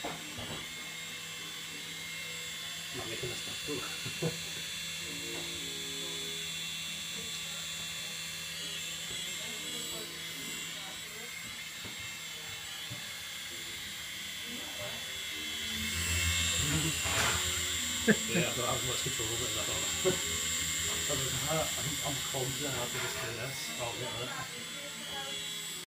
Ma mette la spazzola. Yeah, I have much control over it, I thought. I was like, I'm confident after this do this, I'll get it.